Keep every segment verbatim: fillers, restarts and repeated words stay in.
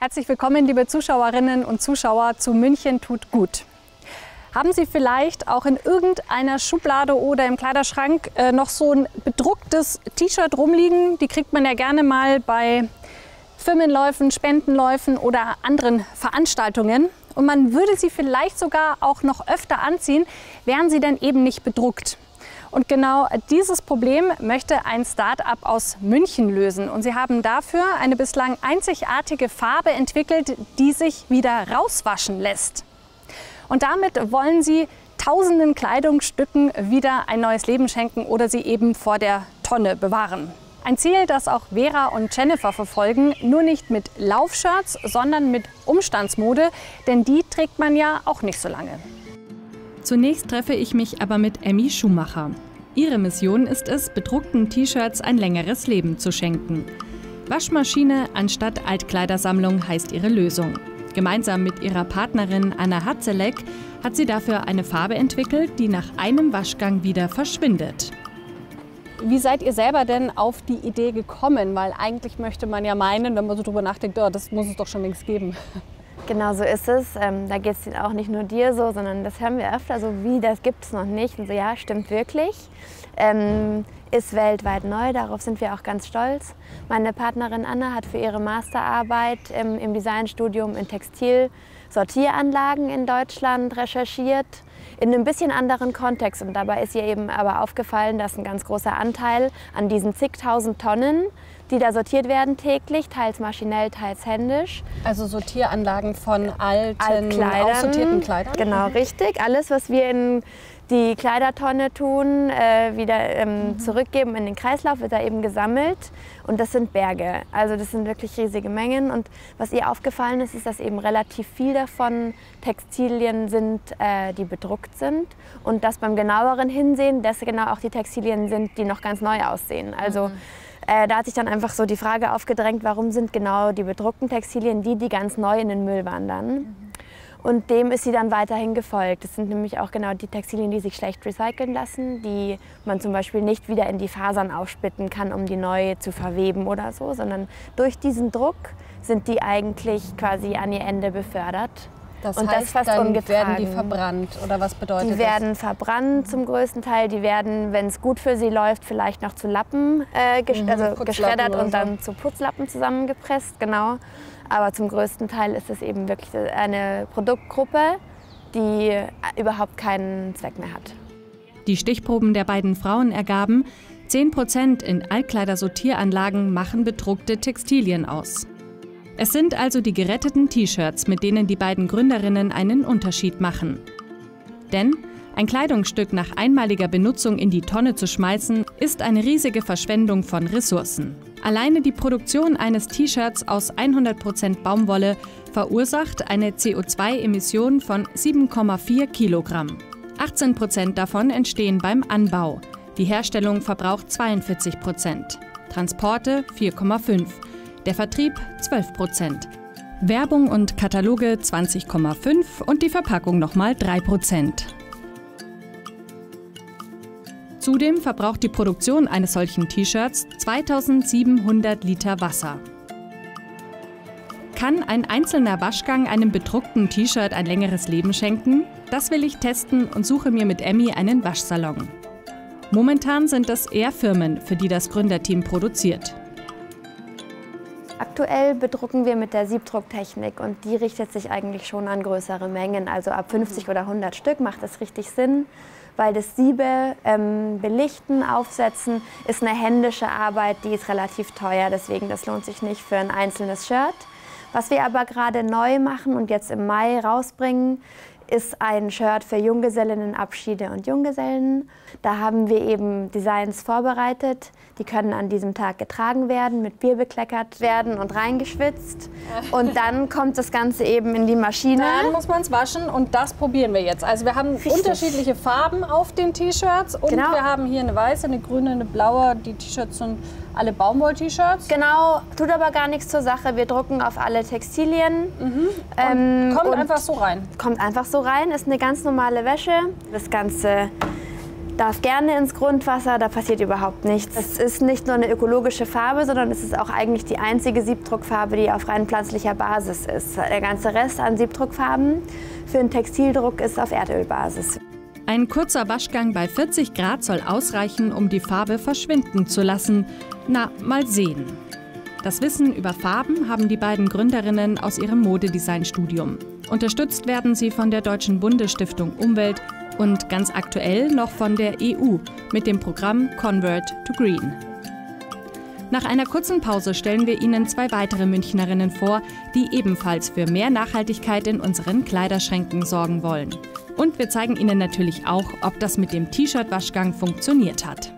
Herzlich willkommen, liebe Zuschauerinnen und Zuschauer, zu München tut gut. Haben Sie vielleicht auch in irgendeiner Schublade oder im Kleiderschrank äh, noch so ein bedrucktes T-Shirt rumliegen? Die kriegt man ja gerne mal bei Firmenläufen, Spendenläufen oder anderen Veranstaltungen. Und man würde sie vielleicht sogar auch noch öfter anziehen, wären sie denn eben nicht bedruckt. Und genau dieses Problem möchte ein Start-up aus München lösen. Und sie haben dafür eine bislang einzigartige Farbe entwickelt, die sich wieder rauswaschen lässt. Und damit wollen sie tausenden Kleidungsstücken wieder ein neues Leben schenken oder sie eben vor der Tonne bewahren. Ein Ziel, das auch Vera und Jennifer verfolgen, nur nicht mit Laufshirts, sondern mit Umstandsmode, denn die trägt man ja auch nicht so lange. Zunächst treffe ich mich aber mit Emmy Schumacher. Ihre Mission ist es, bedruckten T-Shirts ein längeres Leben zu schenken. Waschmaschine anstatt Altkleidersammlung heißt ihre Lösung. Gemeinsam mit ihrer Partnerin Anna Hatzeleck hat sie dafür eine Farbe entwickelt, die nach einem Waschgang wieder verschwindet. Wie seid ihr selber denn auf die Idee gekommen? Weil eigentlich möchte man ja meinen, wenn man so drüber nachdenkt, oh, das muss es doch schon längst geben. Genau so ist es. Ähm, da geht es auch nicht nur dir so, sondern das hören wir öfter so, wie, das gibt es noch nicht. Und so, ja, stimmt wirklich. Ähm, ist weltweit neu, darauf sind wir auch ganz stolz. Meine Partnerin Anna hat für ihre Masterarbeit ähm, im Designstudium in Textilsortieranlagen in Deutschland recherchiert, in einem bisschen anderen Kontext. Und dabei ist ihr eben aber aufgefallen, dass ein ganz großer Anteil an diesen zigtausend Tonnen, die da sortiert werden täglich, teils maschinell, teils händisch. Also Sortieranlagen von alten, Altkleidern, aussortierten Kleidern? Genau, richtig. Alles, was wir in die Kleidertonne tun, äh, wieder ähm, mhm. zurückgeben in den Kreislauf, wird da eben gesammelt. Und das sind Berge. Also das sind wirklich riesige Mengen. Und was ihr aufgefallen ist, ist, dass eben relativ viel davon Textilien sind, äh, die bedruckt sind. Und dass beim genaueren Hinsehen, das genau auch die Textilien sind, die noch ganz neu aussehen. Also mhm. äh, da hat sich dann einfach so die Frage aufgedrängt, warum sind genau die bedruckten Textilien die, die ganz neu in den Müll wandern. Mhm. Und dem ist sie dann weiterhin gefolgt. Das sind nämlich auch genau die Textilien, die sich schlecht recyceln lassen, die man zum Beispiel nicht wieder in die Fasern aufsplitten kann, um die neu zu verweben oder so, sondern durch diesen Druck sind die eigentlich quasi an ihr Ende befördert. Das und heißt, das fast dann ungetragen. werden die verbrannt, oder was bedeutet das? Die werden verbrannt zum größten Teil. Die werden, wenn es gut für sie läuft, vielleicht noch zu Lappen äh, ges mhm, also geschreddert und dann so. zu Putzlappen zusammengepresst, genau. Aber zum größten Teil ist es eben wirklich eine Produktgruppe, die überhaupt keinen Zweck mehr hat. Die Stichproben der beiden Frauen ergaben, zehn Prozent in Altkleidersortieranlagen machen bedruckte Textilien aus. Es sind also die geretteten T-Shirts, mit denen die beiden Gründerinnen einen Unterschied machen. Denn ein Kleidungsstück nach einmaliger Benutzung in die Tonne zu schmeißen, ist eine riesige Verschwendung von Ressourcen. Alleine die Produktion eines T-Shirts aus hundert Prozent Baumwolle verursacht eine C O zwei Emission von sieben Komma vier Kilogramm. achtzehn Prozent davon entstehen beim Anbau. Die Herstellung verbraucht zweiundvierzig Prozent. Transporte vier Komma fünf. Der Vertrieb zwölf Prozent. Werbung und Kataloge zwanzig Komma fünf und die Verpackung nochmal drei Prozent. Zudem verbraucht die Produktion eines solchen T-Shirts zweitausendsiebenhundert Liter Wasser. Kann ein einzelner Waschgang einem bedruckten T-Shirt ein längeres Leben schenken? Das will ich testen und suche mir mit Emmy einen Waschsalon. Momentan sind es eher Firmen, für die das Gründerteam produziert. Aktuell bedrucken wir mit der Siebdrucktechnik und die richtet sich eigentlich schon an größere Mengen. Also ab fünfzig oder hundert Stück macht das richtig Sinn, weil das Siebe, ähm, Belichten, Aufsetzen ist eine händische Arbeit, die ist relativ teuer, deswegen das lohnt sich nicht für ein einzelnes Shirt. Was wir aber gerade neu machen und jetzt im Mai rausbringen, ist ein Shirt für Junggesellinnenabschiede und Junggesellen. Da haben wir eben Designs vorbereitet. Die können an diesem Tag getragen werden, mit Bier bekleckert werden und reingeschwitzt. Und dann kommt das Ganze eben in die Maschine. Dann muss man es waschen und das probieren wir jetzt. Also wir haben Richtig. unterschiedliche Farben auf den T-Shirts und genau. wir haben hier eine weiße, eine grüne, eine blaue. Die T-Shirts sind alle Baumwoll-T-Shirts. Genau, tut aber gar nichts zur Sache. Wir drucken auf alle Textilien. Mhm. Ähm, kommt und einfach so rein? Kommt einfach so rein, ist eine ganz normale Wäsche. Das Ganze darf gerne ins Grundwasser, da passiert überhaupt nichts. Es ist nicht nur eine ökologische Farbe, sondern es ist auch eigentlich die einzige Siebdruckfarbe, die auf rein pflanzlicher Basis ist. Der ganze Rest an Siebdruckfarben für den Textildruck ist auf Erdölbasis. Ein kurzer Waschgang bei vierzig Grad soll ausreichen, um die Farbe verschwinden zu lassen. Na, mal sehen. Das Wissen über Farben haben die beiden Gründerinnen aus ihrem Modedesign-Studium. Unterstützt werden sie von der Deutschen Bundesstiftung Umwelt und ganz aktuell noch von der E U mit dem Programm Convert to Green. Nach einer kurzen Pause stellen wir Ihnen zwei weitere Münchnerinnen vor, die ebenfalls für mehr Nachhaltigkeit in unseren Kleiderschränken sorgen wollen. Und wir zeigen Ihnen natürlich auch, ob das mit dem T-Shirt-Waschgang funktioniert hat.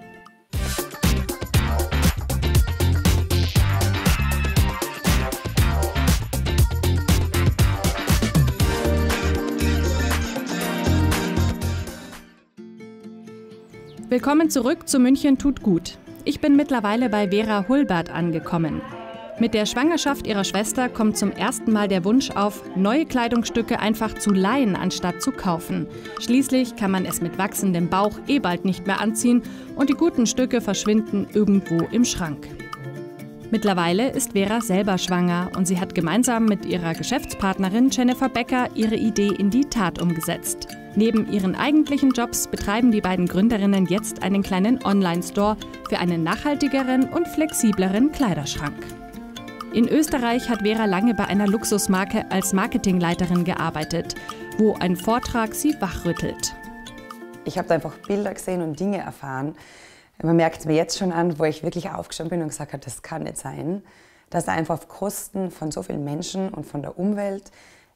Willkommen zurück zu München tut gut. Ich bin mittlerweile bei Vera Hulbert angekommen. Mit der Schwangerschaft ihrer Schwester kommt zum ersten Mal der Wunsch auf, neue Kleidungsstücke einfach zu leihen, anstatt zu kaufen. Schließlich kann man es mit wachsendem Bauch eh bald nicht mehr anziehen und die guten Stücke verschwinden irgendwo im Schrank. Mittlerweile ist Vera selber schwanger und sie hat gemeinsam mit ihrer Geschäftspartnerin Jennifer Becker ihre Idee in die Tat umgesetzt. Neben ihren eigentlichen Jobs betreiben die beiden Gründerinnen jetzt einen kleinen Online-Store für einen nachhaltigeren und flexibleren Kleiderschrank. In Österreich hat Vera lange bei einer Luxusmarke als Marketingleiterin gearbeitet, wo ein Vortrag sie wachrüttelt. Ich habe da einfach Bilder gesehen und Dinge erfahren. Man merkt es mir jetzt schon an, wo ich wirklich aufgestanden bin und gesagt habe, das kann nicht sein, dass einfach auf Kosten von so vielen Menschen und von der Umwelt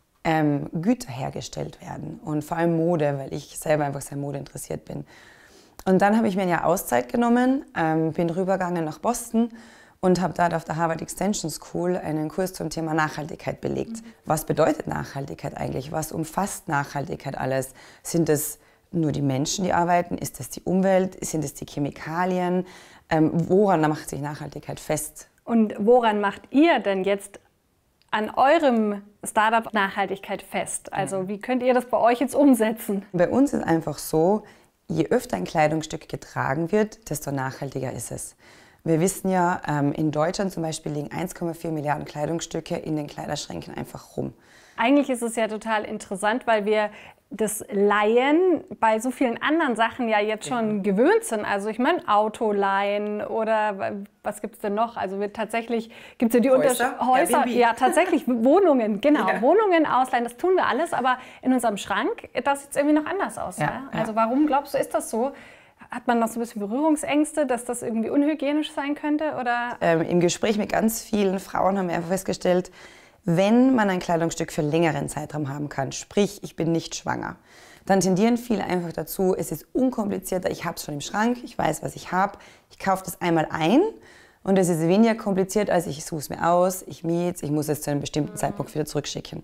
ähm, Güter hergestellt werden. Und vor allem Mode, weil ich selber einfach sehr Mode interessiert bin. Und dann habe ich mir ein Jahr Auszeit genommen, ähm, bin rübergegangen nach Boston und habe dort auf der Harvard Extension School einen Kurs zum Thema Nachhaltigkeit belegt. Was bedeutet Nachhaltigkeit eigentlich? Was umfasst Nachhaltigkeit alles? Sind es nur die Menschen, die arbeiten? Ist es die Umwelt? Sind es die Chemikalien? Ähm, woran macht sich Nachhaltigkeit fest? Und woran macht ihr denn jetzt an eurem Startup Nachhaltigkeit fest? Also wie könnt ihr das bei euch jetzt umsetzen? Bei uns ist einfach so, je öfter ein Kleidungsstück getragen wird, desto nachhaltiger ist es. Wir wissen ja, in Deutschland zum Beispiel liegen eins Komma vier Milliarden Kleidungsstücke in den Kleiderschränken einfach rum. Eigentlich ist es ja total interessant, weil wir das Leihen bei so vielen anderen Sachen ja jetzt schon ja. gewöhnt sind. Also ich meine Autoleihen oder was gibt es denn noch? Also wir tatsächlich gibt es ja die Häuser, Häuser ja tatsächlich Wohnungen, genau, ja. Wohnungen ausleihen, das tun wir alles, aber in unserem Schrank, das sieht irgendwie noch anders aus. Ja, ja? Also warum glaubst du, ist das so? Hat man noch so ein bisschen Berührungsängste, dass das irgendwie unhygienisch sein könnte? Oder? Ähm, Im Gespräch mit ganz vielen Frauen haben wir einfach festgestellt, wenn man ein Kleidungsstück für längeren Zeitraum haben kann, sprich, ich bin nicht schwanger, dann tendieren viele einfach dazu, es ist unkomplizierter, ich habe es schon im Schrank, ich weiß, was ich habe, ich kaufe das einmal ein und es ist weniger kompliziert, als ich suche es mir aus, ich miete, ich muss es zu einem bestimmten mhm. Zeitpunkt wieder zurückschicken.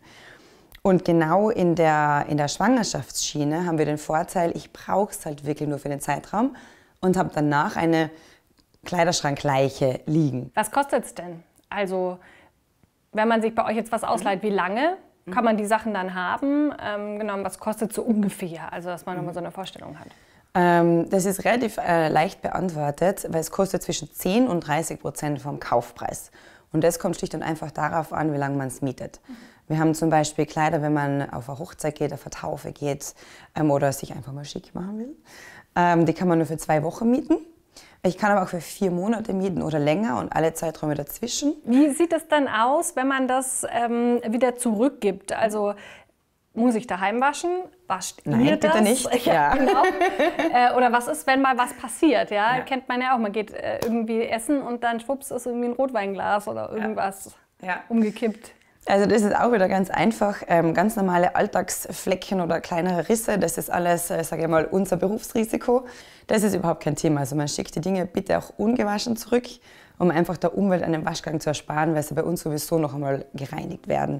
Und genau in der, in der Schwangerschaftsschiene haben wir den Vorteil, ich brauche es halt wirklich nur für den Zeitraum und habe danach eine Kleiderschrankleiche liegen. Was kostet es denn? Also wenn man sich bei euch jetzt was ausleiht, wie lange kann man die Sachen dann haben? Ähm, genau, was kostet es so ungefähr? Also dass man nochmal so eine Vorstellung hat. Ähm, das ist relativ äh, leicht beantwortet, weil es kostet zwischen zehn und dreißig Prozent vom Kaufpreis. Und das kommt schlicht und einfach darauf an, wie lange man es mietet. Mhm. Wir haben zum Beispiel Kleider, wenn man auf eine Hochzeit geht, auf eine Taufe geht ähm, oder sich einfach mal schick machen will. Ähm, die kann man nur für zwei Wochen mieten. Ich kann aber auch für vier Monate mieten oder länger und alle Zeiträume dazwischen. Wie sieht es dann aus, wenn man das ähm, wieder zurückgibt? Also muss ich daheim waschen? Wascht Nein, ihr das? Bitte nicht. Ja, Ja. genau. äh, oder was ist, wenn mal was passiert? Ja? Ja. Kennt man ja auch. Man geht äh, irgendwie essen und dann schwupps ist irgendwie ein Rotweinglas oder irgendwas Ja. Ja. umgekippt. Also das ist auch wieder ganz einfach. Ähm, ganz normale Alltagsflecken oder kleinere Risse, das ist alles, äh, sage ich mal, unser Berufsrisiko. Das ist überhaupt kein Thema. Also man schickt die Dinge bitte auch ungewaschen zurück, um einfach der Umwelt einen Waschgang zu ersparen, weil sie bei uns sowieso noch einmal gereinigt werden.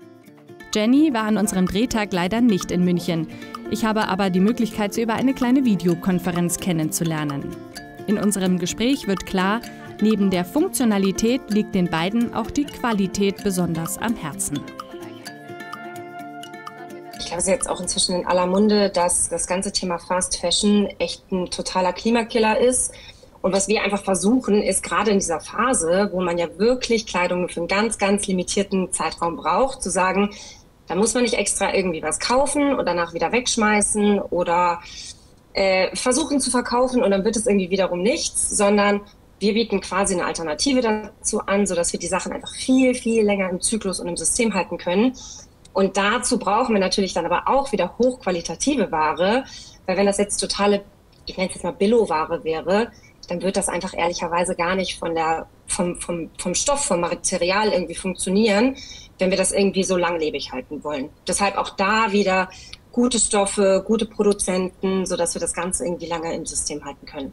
Jenny war an unserem Drehtag leider nicht in München. Ich habe aber die Möglichkeit, sie über eine kleine Videokonferenz kennenzulernen. In unserem Gespräch wird klar, neben der Funktionalität liegt den beiden auch die Qualität besonders am Herzen. Ich glaube, es ist jetzt auch inzwischen in aller Munde, dass das ganze Thema Fast Fashion echt ein totaler Klimakiller ist. Und was wir einfach versuchen, ist gerade in dieser Phase, wo man ja wirklich Kleidung nur für einen ganz, ganz limitierten Zeitraum braucht, zu sagen, da muss man nicht extra irgendwie was kaufen und danach wieder wegschmeißen oder äh, versuchen zu verkaufen und dann wird es irgendwie wiederum nichts, sondern wir bieten quasi eine Alternative dazu an, sodass wir die Sachen einfach viel, viel länger im Zyklus und im System halten können. Und dazu brauchen wir natürlich dann aber auch wieder hochqualitative Ware, weil wenn das jetzt totale, ich nenne es jetzt mal Billo-Ware wäre, dann wird das einfach ehrlicherweise gar nicht von der, vom, vom, vom Stoff, vom Material irgendwie funktionieren, wenn wir das irgendwie so langlebig halten wollen. Deshalb auch da wieder gute Stoffe, gute Produzenten, sodass wir das Ganze irgendwie lange im System halten können.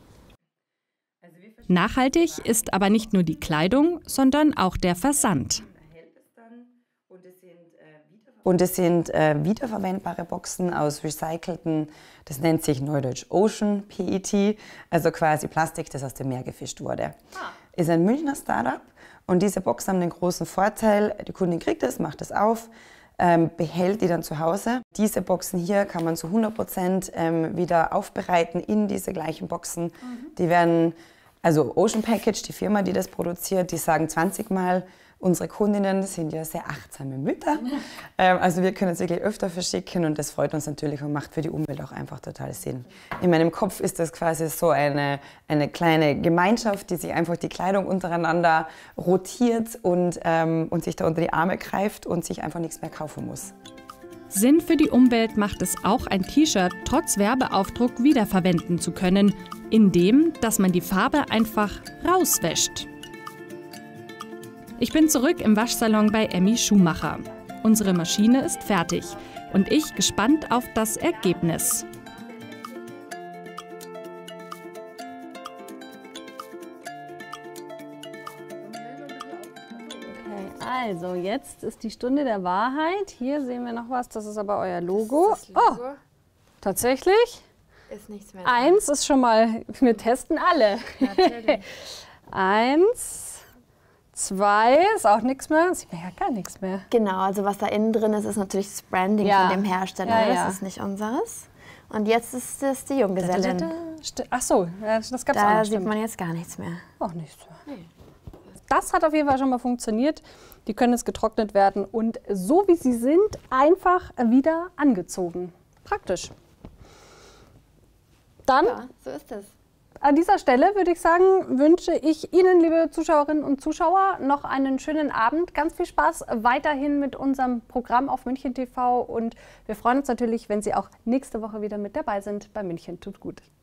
Nachhaltig ist aber nicht nur die Kleidung, sondern auch der Versand. Und es sind äh, wiederverwendbare Boxen aus recycelten, das nennt sich neudeutsch Ocean P E T, also quasi Plastik, das aus dem Meer gefischt wurde. Ah. Ist ein Münchner Startup und diese Boxen haben den großen Vorteil, die Kundin kriegt es, macht es auf, ähm, behält die dann zu Hause. Diese Boxen hier kann man zu hundert Prozent ähm, wieder aufbereiten in diese gleichen Boxen. Mhm. Die werden, also Ocean Package, die Firma, die das produziert, die sagen zwanzig Mal, unsere Kundinnen sind ja sehr achtsame Mütter. Ähm, also wir können es wirklich öfter verschicken und das freut uns natürlich und macht für die Umwelt auch einfach total Sinn. In meinem Kopf ist das quasi so eine, eine kleine Gemeinschaft, die sich einfach die Kleidung untereinander rotiert und, ähm, und sich da unter die Arme greift und sich einfach nichts mehr kaufen muss. Sinn für die Umwelt macht es auch, ein T-Shirt trotz Werbeaufdruck wiederverwenden zu können, indem dass man die Farbe einfach rauswäscht. Ich bin zurück im Waschsalon bei Emmy Schumacher. Unsere Maschine ist fertig und ich gespannt auf das Ergebnis. Okay, also jetzt ist die Stunde der Wahrheit. Hier sehen wir noch was, das ist aber euer Logo. Das ist das Logo. Oh, tatsächlich? Ist nichts mehr. Eins ist schon mal, wir testen alle. Natürlich. Eins. Zwei ist auch nichts mehr. Sieht man ja gar nichts mehr. Genau, also was da innen drin ist, ist natürlich das Branding Ja. von dem Hersteller. Ja, ja. Das ist nicht unseres. Und jetzt ist das die Junggesellin. Da, da, da. Ach so, ja, das gab's auch Da noch, sieht stimmt. man jetzt gar nichts mehr. Auch nichts mehr. Das hat auf jeden Fall schon mal funktioniert. Die können jetzt getrocknet werden und so wie sie sind, einfach wieder angezogen. Praktisch. Dann Ja, so ist es. an dieser Stelle würde ich sagen, wünsche ich Ihnen, liebe Zuschauerinnen und Zuschauer, noch einen schönen Abend. Ganz viel Spaß weiterhin mit unserem Programm auf München T V und wir freuen uns natürlich, wenn Sie auch nächste Woche wieder mit dabei sind bei München tut gut.